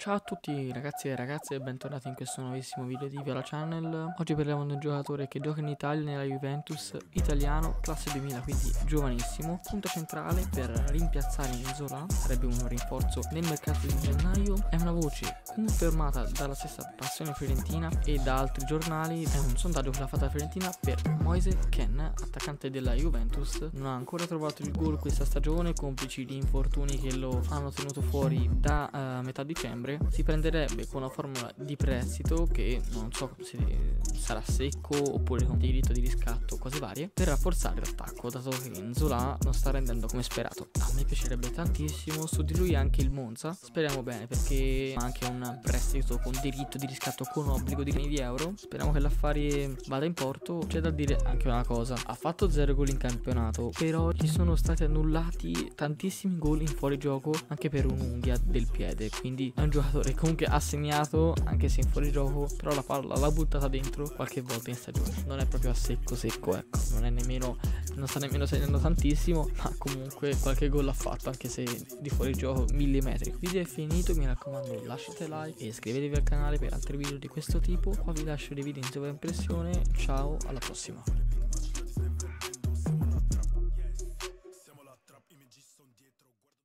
Ciao a tutti ragazzi e ragazze e bentornati in questo nuovissimo video di Viola Channel. Oggi parliamo di un giocatore che gioca in Italia nella Juventus, italiano, classe 2000, quindi giovanissimo, punta centrale per rimpiazzare Nzola, sarebbe un rinforzo nel mercato di gennaio, è una voce confermata dalla stessa Passione Fiorentina e da altri giornali, è un sondaggio che l'ha fatta la Fiorentina per Moise Kean, attaccante della Juventus, non ha ancora trovato il gol questa stagione, complici gli infortuni che lo hanno tenuto fuori da metà dicembre. Si prenderebbe con una formula di prestito che non so se sarà secco oppure con diritto di riscatto, cose varie, per rafforzare l'attacco, dato che Nzola non sta rendendo come sperato. A me piacerebbe tantissimo, su di lui anche il Monza, speriamo bene, perché ha anche un prestito con diritto di riscatto con obbligo di milioni di euro. Speriamo che l'affare vada in porto. C'è da dire anche una cosa: ha fatto 0 gol in campionato, però gli sono stati annullati tantissimi gol in fuorigioco anche per un'unghia del piede, quindi è un giocatore che comunque ha segnato anche se in fuorigioco, però la palla l'ha buttata dentro qualche volta in stagione, non è proprio a secco, ecco, non sta nemmeno segnando tantissimo, ma comunque qualche gol l'ha fatto anche se di fuorigioco millimetri. Il video è finito, mi raccomando lasciate like e iscrivetevi al canale per altri video di questo tipo. Qua vi lascio dei video in sovraimpressione, ciao, alla prossima.